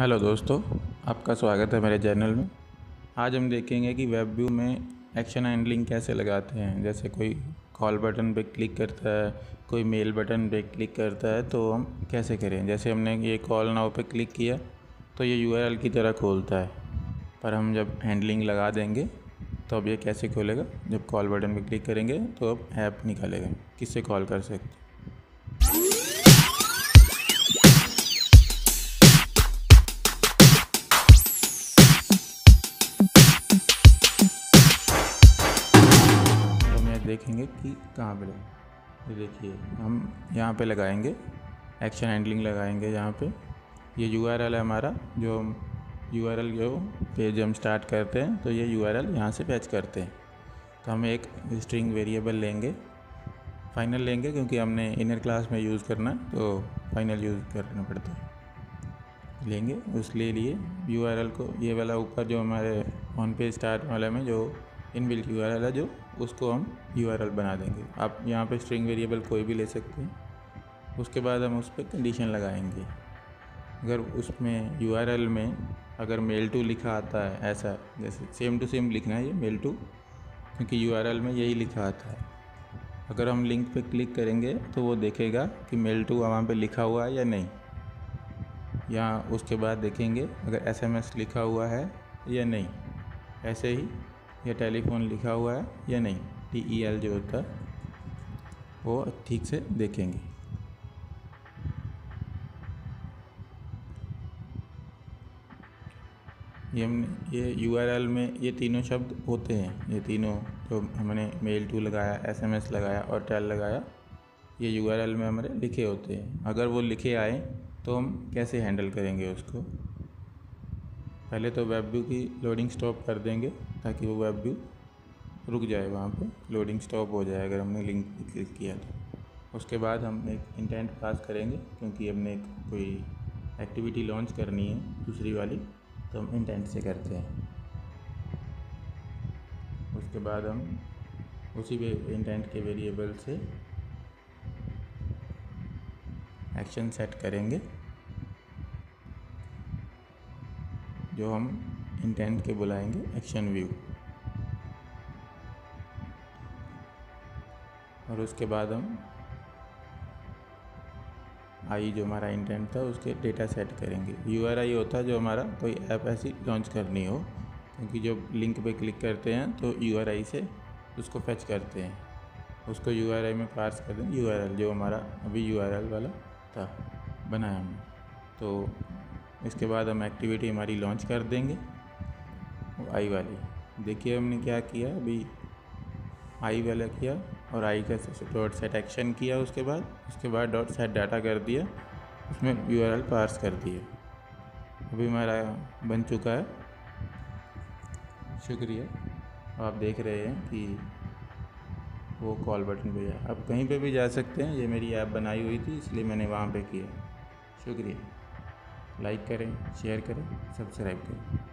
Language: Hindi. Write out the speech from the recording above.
हेलो दोस्तों, आपका स्वागत है मेरे चैनल में। आज हम देखेंगे कि वेब व्यू में एक्शन हैंडलिंग कैसे लगाते हैं। जैसे कोई कॉल बटन पे क्लिक करता है, कोई मेल बटन पे क्लिक करता है, तो हम कैसे करें। जैसे हमने ये कॉल नाउ पे क्लिक किया तो ये यूआरएल की तरह खोलता है, पर हम जब हैंडलिंग लगा देंगे तो अब ये कैसे खोलेगा। जब कॉल बटन पे क्लिक करेंगे तो अब ऐप निकालेगा, किससे कॉल कर सकते। देखेंगे कि कहाँ पे लगे। ये देखिए, हम यहाँ पे लगाएंगे, एक्शन हैंडलिंग लगाएंगे। यहाँ पे ये यूआरएल है हमारा, जो यूआरएल जो पेज हम स्टार्ट करते हैं तो ये यूआरएल यहाँ से फैच करते हैं। तो हम एक स्ट्रिंग वेरिएबल लेंगे, फाइनल लेंगे, क्योंकि हमने इनर क्लास में यूज़ करना तो फाइनल यूज़ करना पड़ता है। लेंगे उस लिए यूआरएल को, ये वाला ऊपर जो हमारे ऑन पेज स्टार्ट वाले में जो इनबिल्ट यूआरएल है, जो उसको हम यूआरएल बना देंगे। आप यहाँ पे स्ट्रिंग वेरिएबल कोई भी ले सकते हैं। उसके बाद हम उस पर कंडीशन लगाएंगे। अगर उसमें यूआरएल में अगर मेल टू लिखा आता है, ऐसा जैसे सेम टू सेम लिखना है ये मेल टू, क्योंकि यूआरएल में यही लिखा आता है। अगर हम लिंक पे क्लिक करेंगे तो वो देखेगा कि मेल टू वहाँ पे लिखा हुआ है या नहीं। यहाँ उसके बाद देखेंगे अगर एसएमएस लिखा हुआ है या नहीं, ऐसे ही या टेलीफोन लिखा हुआ है या नहीं, TEL जो होता है वो ठीक से देखेंगे। ये यूआरएल में ये तीनों शब्द होते हैं, ये तीनों जो हमने मेल टू लगाया, एसएमएस लगाया और टेल लगाया, ये यूआरएल में हमारे लिखे होते हैं। अगर वो लिखे आए तो हम कैसे हैंडल करेंगे उसको। पहले तो वेब व्यू की लोडिंग स्टॉप कर देंगे ताकि वो वेब व्यू रुक जाए, वहाँ पे लोडिंग स्टॉप हो जाए अगर हमने लिंक पे क्लिक किया तो। उसके बाद हम एक इंटेंट पास करेंगे, क्योंकि हमने कोई एक्टिविटी लॉन्च करनी है दूसरी वाली, तो हम इंटेंट से करते हैं। उसके बाद हम उसी इंटेंट के वेरिएबल से एक्शन सेट करेंगे, जो हम इंटेंट के बुलाएंगे एक्शन व्यू। और उसके बाद हम आई जो हमारा इंटेंट था उसके डेटा सेट करेंगे। URI होता है जो हमारा कोई ऐप ऐसी लॉन्च करनी हो, क्योंकि जब लिंक पे क्लिक करते हैं तो URI से उसको फैच करते हैं, उसको URI में पार्स कर दें। URL जो हमारा अभी URL वाला था बनाया हमने, तो इसके बाद हम एक्टिविटी हमारी लॉन्च कर देंगे आई वाली। देखिए हमने क्या किया, अभी आई वाला किया और आई का डॉट सेट एक्शन किया, उसके बाद डॉट सेट डाटा कर दिया, उसमें URL पार्स कर दिया। अभी हमारा बन चुका है। शुक्रिया। आप देख रहे हैं कि वो कॉल बटन पे है। आप कहीं पे भी जा सकते हैं, ये मेरी ऐप बनाई हुई थी इसलिए मैंने वहाँ पे किया। शुक्रिया। लाइक करें, शेयर करें, सब्सक्राइब करें।